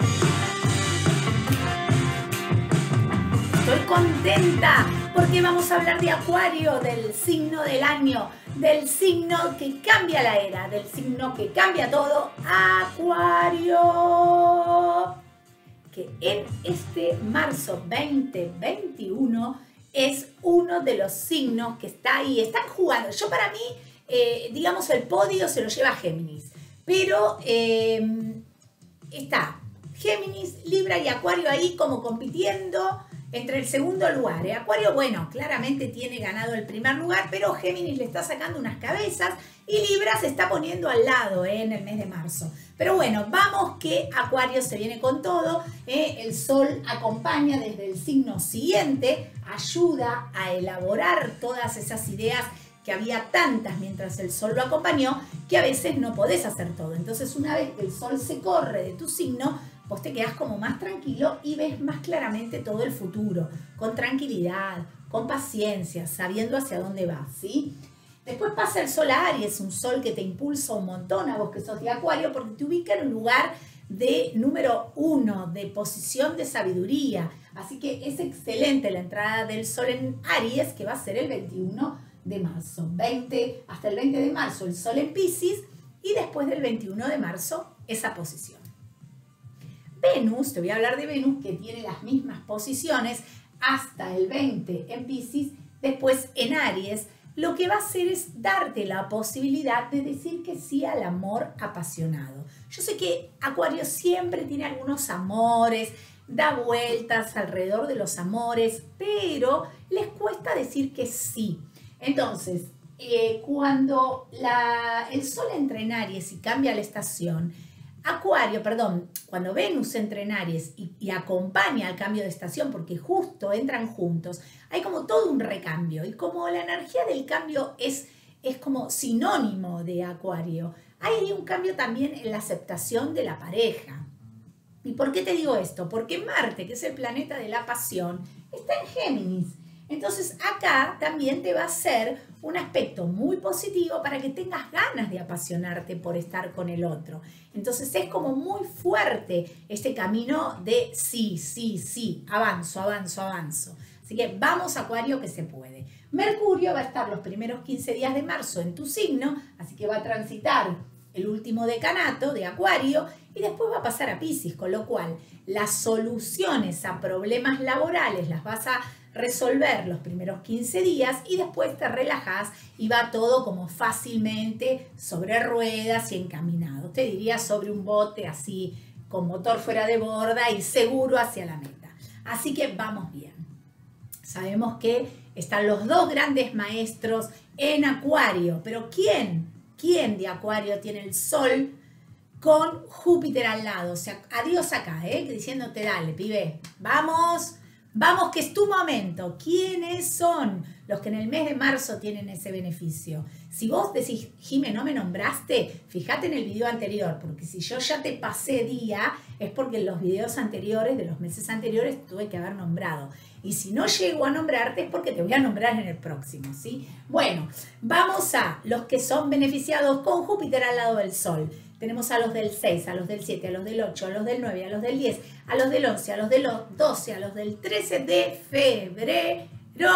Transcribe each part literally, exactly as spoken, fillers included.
Estoy contenta porque vamos a hablar de Acuario, del signo del año, del signo que cambia la era, del signo que cambia todo, Acuario. Que en este marzo veinte veintiuno es uno de los signos que está ahí, están jugando. Yo para mí, eh, digamos, el podio se lo lleva Géminis, pero eh, está Géminis, Libra y Acuario ahí como compitiendo entre el segundo lugar. ¿eh? Acuario, bueno, claramente tiene ganado el primer lugar, pero Géminis le está sacando unas cabezas y Libra se está poniendo al lado ¿eh? en el mes de marzo. Pero bueno, vamos que Acuario se viene con todo. ¿eh? El Sol acompaña desde el signo siguiente, ayuda a elaborar todas esas ideas que había tantas mientras el Sol lo acompañó, que a veces no podés hacer todo. Entonces, una vez que el Sol se corre de tu signo, vos te quedás como más tranquilo y ves más claramente todo el futuro, con tranquilidad, con paciencia, sabiendo hacia dónde vas, ¿sí? Después pasa el Sol a Aries, un Sol que te impulsa un montón a vos que sos de Acuario, porque te ubica en un lugar de número uno, de posición de sabiduría. Así que es excelente la entrada del Sol en Aries, que va a ser el veintiuno de marzo. veinte, hasta el veinte de marzo el Sol en Piscis y después del veintiuno de marzo esa posición. Venus, te voy a hablar de Venus, que tiene las mismas posiciones hasta el veinte en Piscis, después en Aries, lo que va a hacer es darte la posibilidad de decir que sí al amor apasionado. Yo sé que Acuario siempre tiene algunos amores, da vueltas alrededor de los amores, pero les cuesta decir que sí. Entonces, eh, cuando la, el Sol entra en Aries y cambia la estación, Acuario, perdón, cuando Venus entra en Aries y, y acompaña al cambio de estación, porque justo entran juntos, hay como todo un recambio. Y como la energía del cambio es, es como sinónimo de Acuario, hay un cambio también en la aceptación de la pareja. ¿Y por qué te digo esto? Porque Marte, que es el planeta de la pasión, está en Géminis. Entonces acá también te va a hacer un aspecto muy positivo para que tengas ganas de apasionarte por estar con el otro. Entonces es como muy fuerte este camino de sí, sí, sí, avanzo, avanzo, avanzo. Así que vamos Acuario que se puede. Mercurio va a estar los primeros quince días de marzo en tu signo, así que va a transitar el último decanato de Acuario y después va a pasar a Piscis, con lo cual las soluciones a problemas laborales las vas a resolver los primeros quince días y después te relajás y va todo como fácilmente sobre ruedas y encaminado. Te diría sobre un bote así con motor fuera de borda y seguro hacia la meta. Así que vamos bien. Sabemos que están los dos grandes maestros en Acuario, pero ¿quién? ¿Quién de Acuario tiene el Sol con Júpiter al lado? O sea, adiós acá, ¿eh? Diciéndote, dale, pibe, vamos. Vamos que es tu momento. ¿Quiénes son los que en el mes de marzo tienen ese beneficio? Si vos decís, Jime, no me nombraste, fíjate en el video anterior, porque si yo ya te pasé día, es porque en los videos anteriores, de los meses anteriores, tuve que haber nombrado. Y si no llego a nombrarte es porque te voy a nombrar en el próximo, ¿sí? Bueno, vamos a los que son beneficiados con Júpiter al lado del Sol. Tenemos a los del seis, a los del siete, a los del ocho, a los del nueve, a los del diez, a los del once, a los del doce, a los del trece de febrero.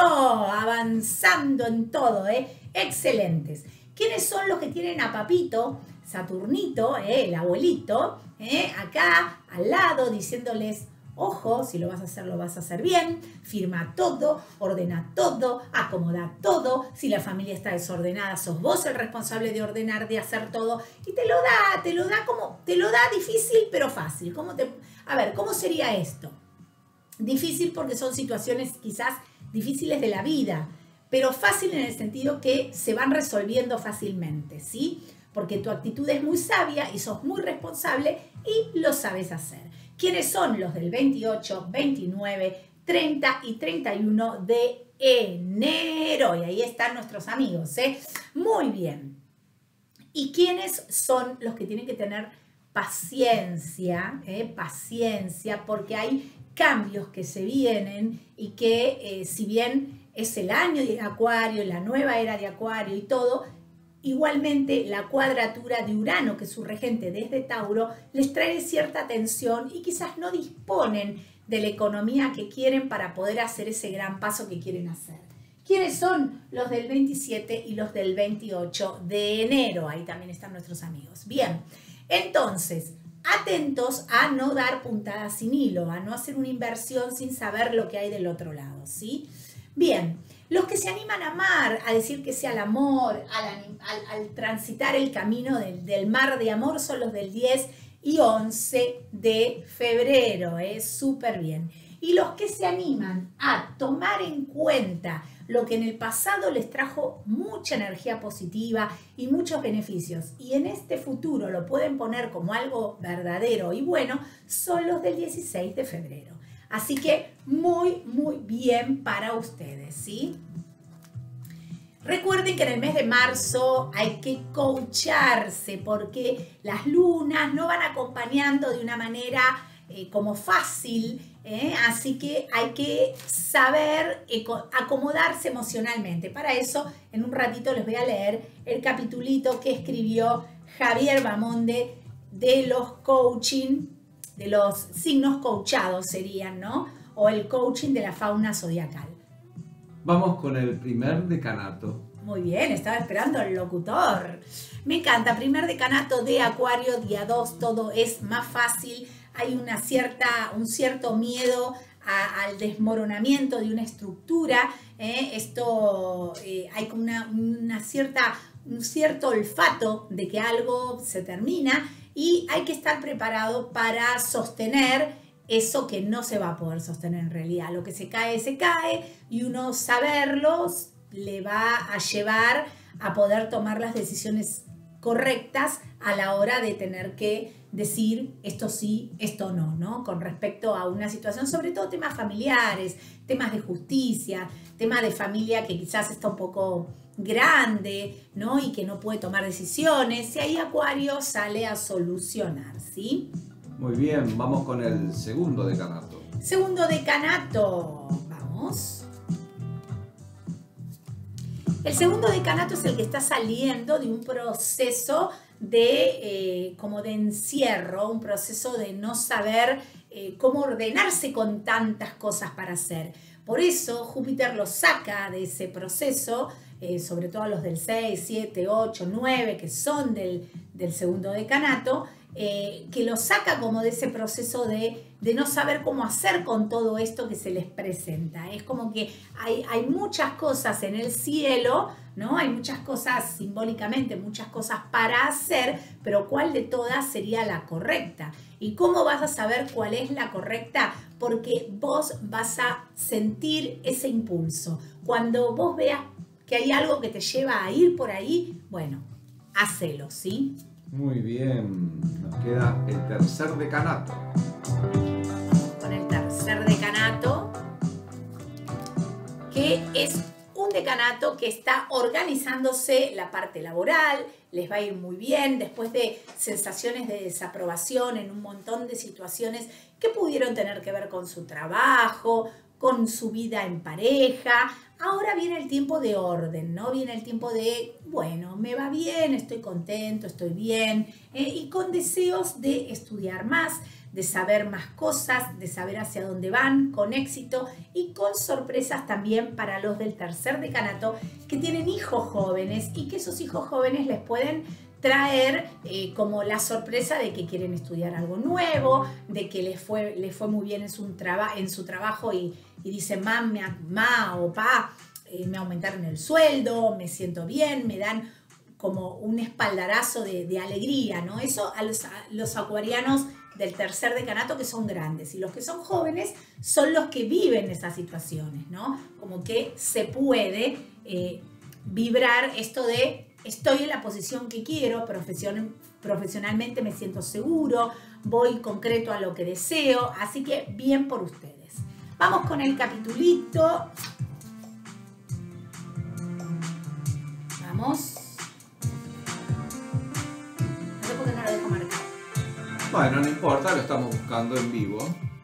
Avanzando en todo, ¿eh? Excelentes. ¿Quiénes son los que tienen a Papito, Saturnito, eh, el abuelito, eh, acá al lado diciéndoles, ojo, si lo vas a hacer, lo vas a hacer bien, firma todo, ordena todo, acomoda todo. Si la familia está desordenada, sos vos el responsable de ordenar, de hacer todo. Y te lo da, te lo da como, te lo da difícil, pero fácil. ¿Cómo te, a ver, ¿cómo sería esto? Difícil porque son situaciones quizás difíciles de la vida, pero fácil en el sentido que se van resolviendo fácilmente, ¿sí? Porque tu actitud es muy sabia y sos muy responsable y lo sabes hacer. ¿Quiénes son los del veintiocho, veintinueve, treinta y treinta y uno de enero? Y ahí están nuestros amigos, ¿eh? Muy bien. ¿Y quiénes son los que tienen que tener paciencia? ¿eh? Paciencia, porque hay cambios que se vienen y que eh, si bien es el año de Acuario, la nueva era de Acuario y todo, igualmente la cuadratura de Urano, que es su regente desde Tauro, les trae cierta tensión y quizás no disponen de la economía que quieren para poder hacer ese gran paso que quieren hacer. ¿Quiénes son los del veintisiete y los del veintiocho de enero? Ahí también están nuestros amigos. Bien, entonces, atentos a no dar puntadas sin hilo, a no hacer una inversión sin saber lo que hay del otro lado, ¿sí? Bien, los que se animan a amar, a decir que sea el amor, al, al, al transitar el camino del, del mar de amor, son los del diez y once de febrero, es ¿eh? Súper bien. Y los que se animan a tomar en cuenta lo que en el pasado les trajo mucha energía positiva y muchos beneficios, y en este futuro lo pueden poner como algo verdadero y bueno, son los del dieciséis de febrero. Así que muy, muy bien para ustedes, ¿sí? Recuerden que en el mes de marzo hay que coacharse porque las lunas no van acompañando de una manera eh, como fácil, ¿eh? Así que hay que saber acomodarse emocionalmente. Para eso, en un ratito les voy a leer el capitulito que escribió Javier Bamonde de los coaching, de los signos coachados serían, ¿no? O el coaching de la fauna zodiacal. Vamos con el primer decanato. Muy bien, estaba esperando al locutor. Me encanta, primer decanato de Acuario, día dos, todo es más fácil. Hay una cierta, un cierto miedo a, al desmoronamiento de una estructura. ¿eh? Esto, eh, hay como una, una cierta, un cierto olfato de que algo se termina y hay que estar preparado para sostener eso que no se va a poder sostener en realidad. Lo que se cae, se cae y uno saberlo le va a llevar a poder tomar las decisiones correctas a la hora de tener que decir esto sí, esto no, ¿no? Con respecto a una situación, sobre todo temas familiares, temas de justicia, temas de familia que quizás está un poco grande, ¿no? Y que no puede tomar decisiones. Y ahí Acuario sale a solucionar, ¿sí? Muy bien, vamos con el segundo decanato. Segundo decanato, vamos. El segundo decanato es el que está saliendo de un proceso de, eh, como de encierro, un proceso de no saber eh, cómo ordenarse con tantas cosas para hacer. Por eso Júpiter lo saca de ese proceso, eh, sobre todo los del seis, siete, ocho, nueve, que son del, del segundo decanato, eh, que lo saca como de ese proceso de, de no saber cómo hacer con todo esto que se les presenta. Es como que hay, hay muchas cosas en el cielo, ¿no? Hay muchas cosas simbólicamente, muchas cosas para hacer, pero ¿cuál de todas sería la correcta? ¿Y cómo vas a saber cuál es la correcta? Porque vos vas a sentir ese impulso. Cuando vos veas que hay algo que te lleva a ir por ahí, bueno, hacelo, ¿sí? Muy bien, nos queda el tercer decanato. Con el tercer decanato, que es un decanato que está organizándose la parte laboral, les va a ir muy bien después de sensaciones de desaprobación en un montón de situaciones que pudieron tener que ver con su trabajo, con su vida en pareja. Ahora viene el tiempo de orden, ¿no? Viene el tiempo de, bueno, me va bien, estoy contento, estoy bien, eh, y con deseos de estudiar más, de saber más cosas, de saber hacia dónde van, con éxito y con sorpresas también para los del tercer decanato que tienen hijos jóvenes y que esos hijos jóvenes les pueden traer eh, como la sorpresa de que quieren estudiar algo nuevo, de que les fue, les fue muy bien en su, traba, en su trabajo y, y dicen, mam, ma o pa, eh, me aumentaron el sueldo, me siento bien, me dan como un espaldarazo de, de alegría, ¿no? Eso a los, a los acuarianos del tercer decanato que son grandes, y los que son jóvenes son los que viven esas situaciones, ¿no? Como que se puede eh, vibrar esto de estoy en la posición que quiero, profesion, profesionalmente me siento seguro, voy concreto a lo que deseo, así que bien por ustedes. Vamos con el capitulito. Vamos. No sé por qué no lo dejo marcar. Bueno, no importa, lo estamos buscando en vivo.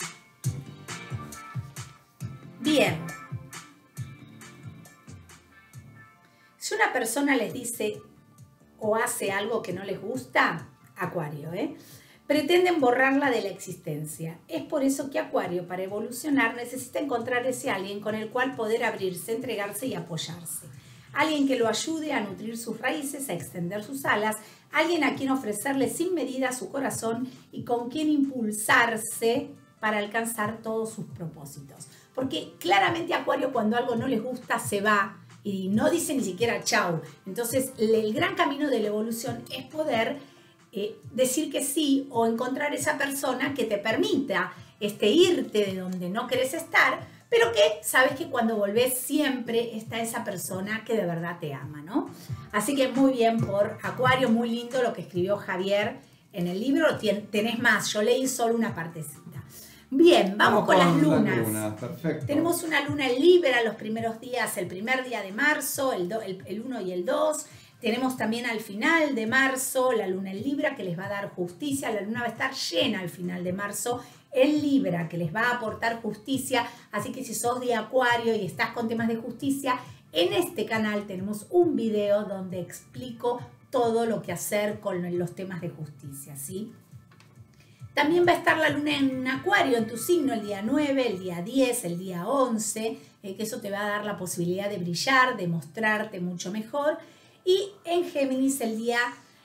Bien. Si una persona les dice, o hace algo que no les gusta, Acuario, ¿eh? pretenden borrarla de la existencia. Es por eso que Acuario, para evolucionar, necesita encontrar ese alguien con el cual poder abrirse, entregarse y apoyarse. Alguien que lo ayude a nutrir sus raíces, a extender sus alas, alguien a quien ofrecerle sin medida su corazón y con quien impulsarse para alcanzar todos sus propósitos. Porque claramente Acuario, cuando algo no les gusta, se va y no dice ni siquiera chau. Entonces el gran camino de la evolución es poder eh, decir que sí o encontrar esa persona que te permita este, irte de donde no querés estar, pero que sabes que cuando volvés siempre está esa persona que de verdad te ama, ¿no? Así que muy bien por Acuario, muy lindo lo que escribió Javier en el libro. Tenés más, yo leí solo una partecita. Bien, vamos, vamos con, con las lunas. Las lunas. Perfecto. Tenemos una luna en Libra los primeros días, el primer día de marzo, el, do, el, el uno y el dos. Tenemos también al final de marzo la luna en Libra que les va a dar justicia. La luna va a estar llena al final de marzo en Libra, que les va a aportar justicia. Así que si sos de Acuario y estás con temas de justicia, en este canal tenemos un video donde explico todo lo que hacer con los temas de justicia, ¿sí? También va a estar la luna en Acuario, en tu signo, el día nueve, el día diez, el día once, eh, que eso te va a dar la posibilidad de brillar, de mostrarte mucho mejor. Y en Géminis el día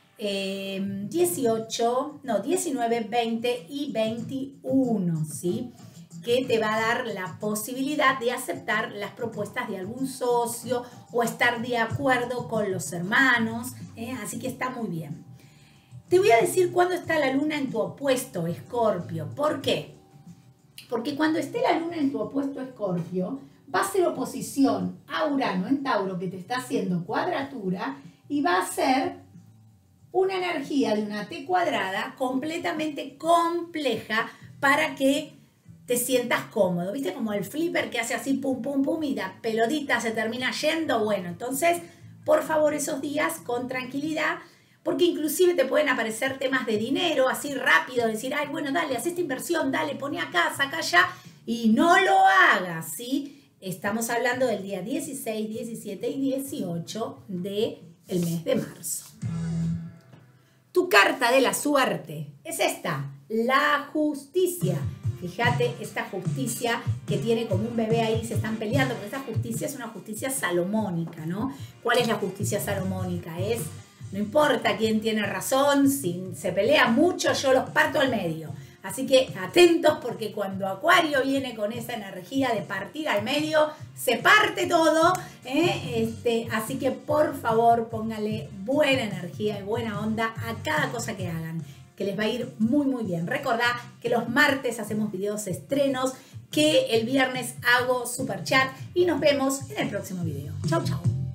eh, dieciocho, no, diecinueve, veinte y veintiuno, ¿sí? Que te va a dar la posibilidad de aceptar las propuestas de algún socio o estar de acuerdo con los hermanos, ¿eh? Así que está muy bien. Te voy a decir cuándo está la luna en tu opuesto, Escorpio. ¿Por qué? Porque cuando esté la luna en tu opuesto, Escorpio, va a hacer oposición a Urano en Tauro, que te está haciendo cuadratura, y va a ser una energía de una T cuadrada completamente compleja para que te sientas cómodo. ¿Viste? Como el flipper que hace así pum, pum, pum y la pelotita se termina yendo. Bueno, entonces, por favor, esos días con tranquilidad, porque inclusive te pueden aparecer temas de dinero así rápido, decir, ay, bueno, dale, haz esta inversión, dale, pone acá, saca allá, y no lo hagas, ¿sí? Estamos hablando del día dieciséis, diecisiete y dieciocho del mes de marzo. Tu carta de la suerte es esta, la justicia. Fíjate, esta justicia que tiene como un bebé ahí, se están peleando, porque esta justicia es una justicia salomónica, ¿no? ¿Cuál es la justicia salomónica? Es, no importa quién tiene razón, si se pelea mucho, yo los parto al medio. Así que atentos, porque cuando Acuario viene con esa energía de partir al medio, se parte todo, ¿eh? Este, así que por favor póngale buena energía y buena onda a cada cosa que hagan, que les va a ir muy muy bien. Recordá que los martes hacemos videos estrenos, que el viernes hago super chat y nos vemos en el próximo video. Chau, chau.